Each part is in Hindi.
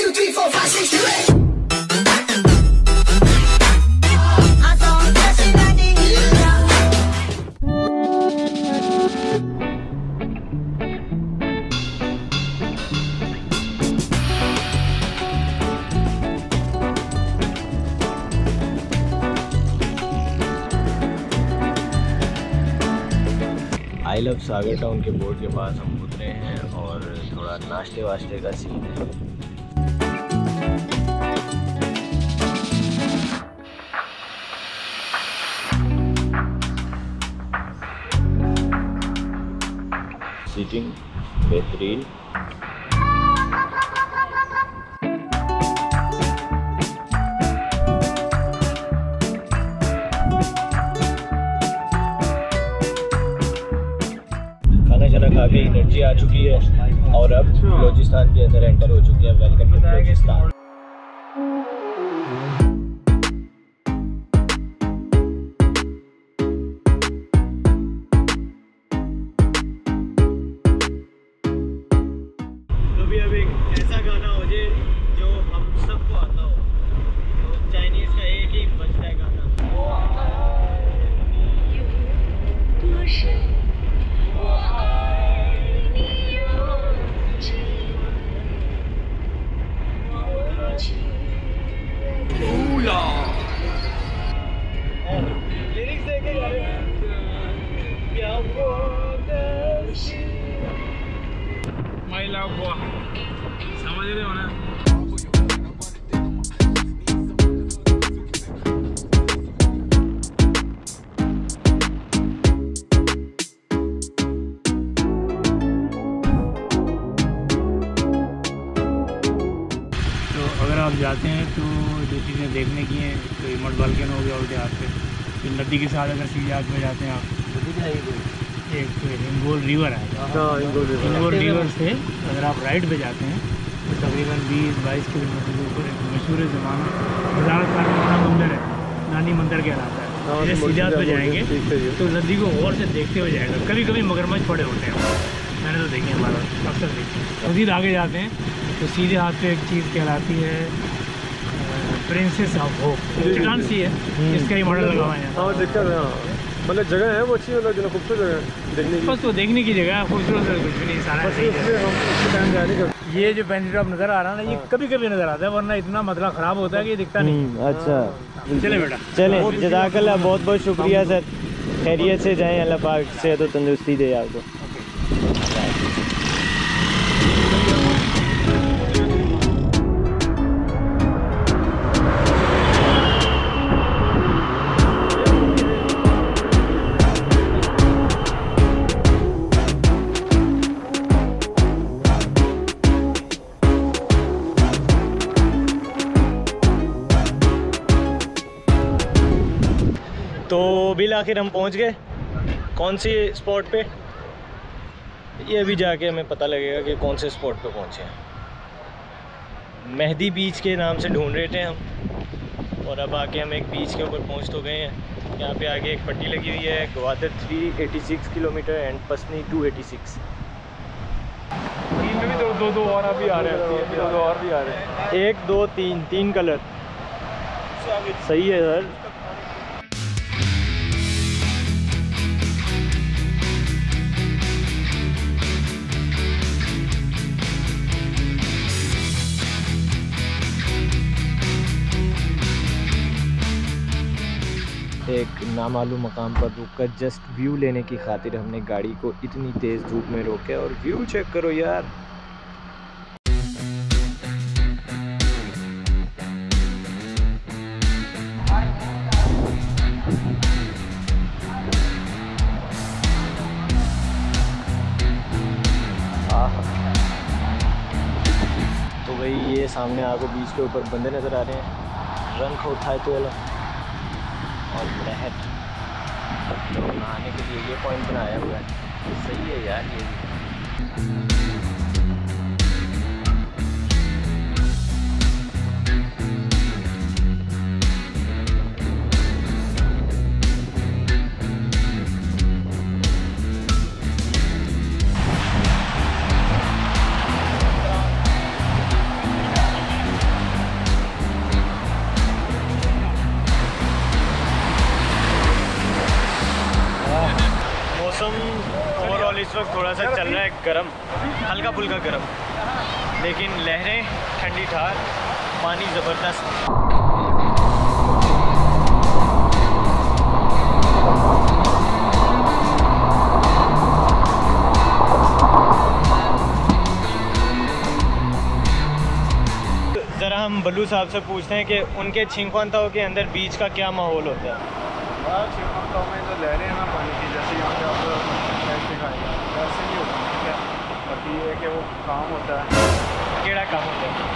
2, 3, 4, 5, 6, 7, 8. आई लव सागर टाउन के बोर्ड के पास हम उतरे हैं और थोड़ा नाश्ते वाश्ते का सीन है। सीटिंग बेहतरीन। खाना खा के एनर्जी आ चुकी है और अब बलूचिस्तान के अंदर एंटर हो चुकी है। Welcome to Balochistan. कभी अब एक ऐसा गाना हो जाए जो हम सबको आता हो, तो चाइनीज का एक ही बजता है गाना। लिरिक्स देखे जा रहे हैं क्या वो माय लव वो समझ रहे हो ना। अगर आप जाते हैं तो जो चीज़ें देखने की हैं तो इमट बाल्कन हो गया उल्टे हाथ पे, फिर नदी के साथ अगर सीधे हाथ में जाते हैं आप एक तो हिंगोल रिवर है। हिंगोल रिवर से अगर आप राइट पे जाते हैं तो तकरीबन 20-22 किलोमीटर के ऊपर एक मशहूर ज़माना वजारत का मंदिर है, नानी मंदिर कहलाता है। जैसे सीधे हाथ पे जाएंगे तो नदी को गौर से देखते हुए जाएगा। कभी कभी मगरमच्छ पड़े होते हैं, मैंने तो देखे हमारा अक्सर देखे। मज़ीद आगे जाते हैं तो सीधे हाथ पे एक चीज़ कहलाती है प्रिंसेस ऑफ होप, चट्टान सी है, इसका ही मॉडल लगा हुआ है। हाँ दिक्कत है, मतलब जगह है वो अच्छी, मतलब जो खूबसूरत जगह है देखने की। बस वो देखने की जगह है, खूबसूरत कुछ भी नहीं, सारा सही है। ये जो पेंसिल ड्रॉप नज़र आ रहा है ना, ये कभी कभी नज़र आता है, वरना इतना मतला ख़राब होता है कि दिखता नहीं। अच्छा चले बेटा, चले, जज़ाकल्लाह, बहुत बहुत शुक्रिया सर। खैरियत से जाएं, अल्लाह पाक सेहत और तंदुरुस्ती दे आपको। तो बिल आखिर हम पहुंच गए कौन सी स्पॉट पे, ये अभी जाके हमें पता लगेगा कि कौन से स्पॉट पे पहुंचे हैं। मेहदी बीच के नाम से ढूंढ रहे थे हम, और अब आके हम एक बीच के ऊपर पहुंच तो गए हैं। यहाँ पे आगे एक पट्टी लगी हुई है, ग्वादर 386 किलोमीटर एंड पसनी 286। में भी दो और अभी आ रहे हैं, दो और भी आ रहे हैं। 1 2 3 3 कलर सही है सर। एक नामालूम मकाम पर रुककर जस्ट व्यू लेने की खातिर हमने गाड़ी को इतनी तेज़ धूप में रोके, और व्यू चेक करो यार। तो भाई ये सामने आपको बीच के ऊपर बंदे नज़र आ रहे हैं, रंग उठाए तो और लहर, तो नहाने के लिए ये पॉइंट बनाया हुआ है। सही है यार ये भी। रहा है गर्म, हल्का फुल्का गर्म, लेकिन लहरें ठंडी ठार, पानी ज़बरदस्त। ज़रा हम बल्लू साहब से पूछते हैं कि उनके छिंगवानताओ के अंदर बीच का क्या माहौल होता है। छिंगवानताओ में जो लहरें हैं ना पानी की, जैसे यहाँ पे आप कैश दिखाएगा वैसे नहीं होता, ठीक है। बाकी ये है कि वो काम होता है। केड़ा काम होता है?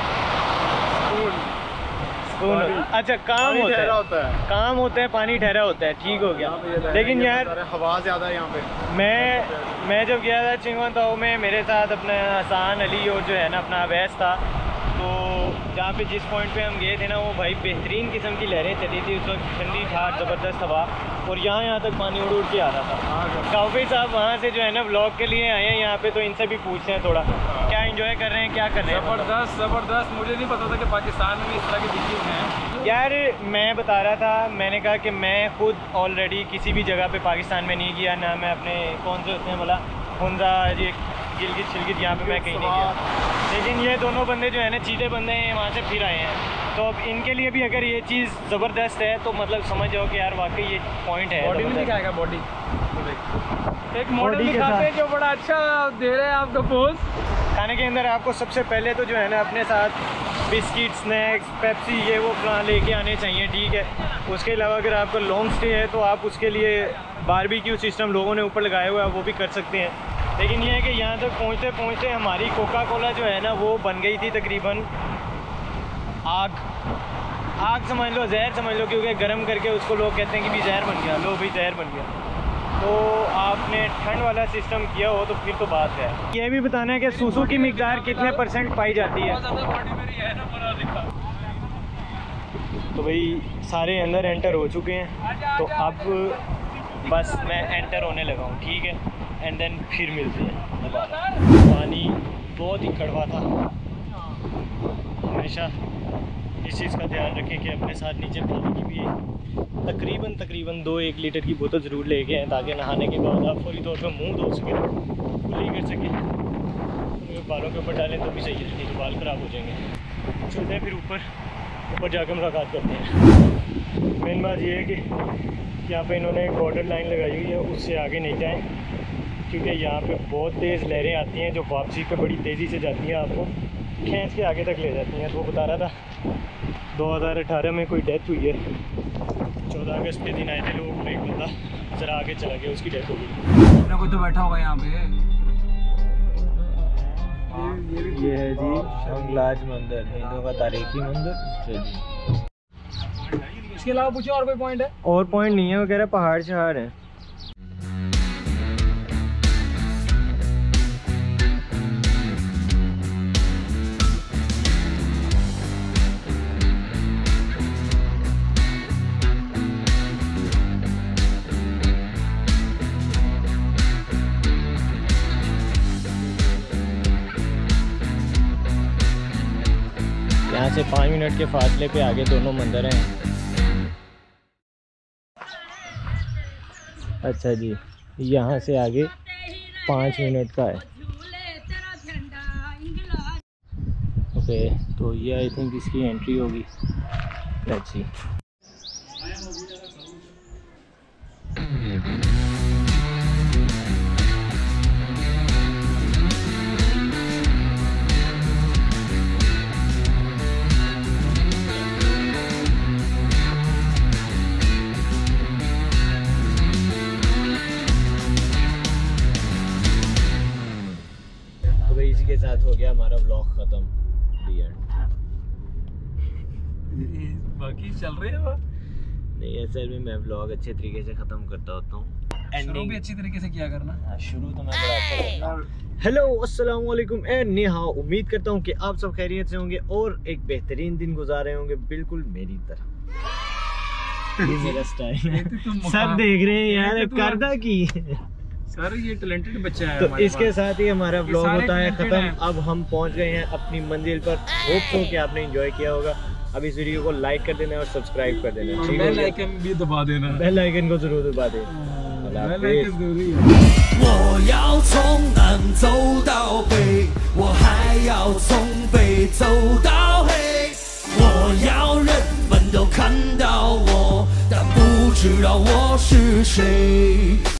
स्कूल। अच्छा, काम होता है, काम होता है, पानी ठहरा होता है, ठीक हो गया। लेकिन यार हवा ज़्यादा है यहाँ पे। मैं जब गया था छिंगवानताओ में, मेरे साथ अपना हसान अली और जो है ना अपना अवैस था, तो जहाँ पे जिस पॉइंट पे हम गए थे ना, वो भाई बेहतरीन किस्म की लहरें चली थी उस वक्त, ठंडी ठार ज़बरदस्त हवा, और यहाँ तक पानी उड़ उड़ के आ रहा था। काफ़ी साहब वहाँ से जो है ना व्लॉग के लिए आए हैं यहाँ पे, तो इनसे भी पूछते हैं थोड़ा क्या एंजॉय कर रहे हैं, क्या कर रहे हैं। ज़बरदस्त। मुझे नहीं पता था कि पाकिस्तान में इस तरह की बीचेस हैं। यार मैं बता रहा था, मैंने कहा कि मैं खुद ऑलरेडी किसी भी जगह पे पाकिस्तान में नहीं गया ना, मैं अपने कौन से होते हैं बोला हुंजा, ये गिलगित शिलगित, यहाँ पे मैं कहीं नहीं गया। लेकिन ये दोनों बंदे जो है ना चीते बंदे हैं, वहाँ से फिर आए हैं, तो अब इनके लिए भी अगर ये चीज़ ज़बरदस्त है तो मतलब समझ जाओ कि यार वाकई ये पॉइंट है। बॉडी में दिखाएगा, बॉडी एक मॉडल दिखाते हैं जो बड़ा अच्छा दे रहे हैं आपको पोज। खाने के अंदर आपको सबसे पहले तो जो है ना अपने साथ बिस्किट, स्नैक्स, पेप्सी, ये वो लेके आने चाहिए, ठीक है। उसके अलावा अगर आपका लॉन्ग स्टे है तो आप उसके लिए बारबेक्यू सिस्टम लोगों ने ऊपर लगाया हुआ है, वो भी कर सकते हैं। लेकिन ये है कि यहाँ तक पहुँचते पहुँचते हमारी कोका कोला जो है ना वो बन गई थी तकरीबन आग समझ लो, जहर समझ लो, क्योंकि गर्म करके उसको लोग कहते हैं कि भी जहर बन गया, लो भाई जहर बन गया। तो आपने ठंड वाला सिस्टम किया हो तो फिर तो बात है। ये भी बताना है कि सूसू की मिकदार कितने % पाई जाती है। तो भाई सारे अंदर एंटर हो चुके हैं, तो अब बस मैं एंटर होने लगा हूँ, ठीक है, एंड देन फिर मिलते हैं दोबारा। पानी बहुत ही कड़वा था, हमेशा इस चीज़ का ध्यान रखें कि अपने साथ नीचे पानी की भी तकरीबन 2-1 लीटर की बोतल ज़रूर लेके आएँ, ताकि नहाने के बाद आप फौरी तौर पर मुंह धो सकें, कुल्ली कर सकें। बालों के ऊपर डालें तो भी सही है, नहीं तो बाल ख़राब हो जाएंगे। चलते हैं फिर ऊपर जाकर मुलाकात करते हैं। मेन बात ये है कि यहाँ पे इन्होंने एक बॉर्डर लाइन लगाई हुई है, उससे आगे नहीं जाएं, क्योंकि यहाँ पे बहुत तेज़ लहरें आती हैं जो वापसी पे बड़ी तेज़ी से जाती हैं, आपको खींच के आगे तक ले जाती हैं। तो वो बता रहा था 2018 में कोई डेथ हुई है, 14 अगस्त के दिन आए थे लोग, एक बंदा ज़रा आगे चला गया, उसकी डेथ हो गई। कोई तो बैठा होगा यहाँ पे। ये है जी शंगलाज मंदिर, हिंदुओं का तारीखी मंदिर। इसके अलावा पूछे और कोई पॉइंट है? और पॉइंट नहीं है वगैरह, पहाड़ शहाड़ हैं। यहाँ से 5 मिनट के फासले पे आगे दोनों मंदिर हैं। अच्छा जी, यहाँ से आगे 5 मिनट का है। ओके, तो ये आई थिंक इसकी एंट्री होगी। Let's see. इसी के साथ हो गया हमारा व्लॉग ख़त्म। बाकी चल रहे हैं नहीं, असल में मैं व्लॉग अच्छे तरीके से ख़त्म करता होता हूँ, एंडिंग भी अच्छी तरीके से किया करना। शुरू तो मैं बड़ा अच्छा करता हूँ। हेलो अस्सलाम वालेकुम एंड नेहा, उम्मीद करता हूँ कि आप सब खैरियत से होंगे और एक बेहतरीन दिन गुजार रहे होंगे, बिल्कुल मेरी तरह। ये मेरा स्टाइल है, सब देख रहे हैं यार, करदा की सर ये टैलेंटेड बच्चा है। तो इसके साथ ही हमारा व्लॉग होता है ख़त्म। अब हम पहुंच गए हैं अपनी मंजिल पर। होप सो कि आपने एंजॉय किया होगा। अब इस वीडियो को लाइक कर देना और सब्सक्राइब कर देना, ठीक है? बेल आइकन भी दबा देना, बेल आइकन को जरूर दबा देना। बेल आइकन जरूरी है। 知道我是谁。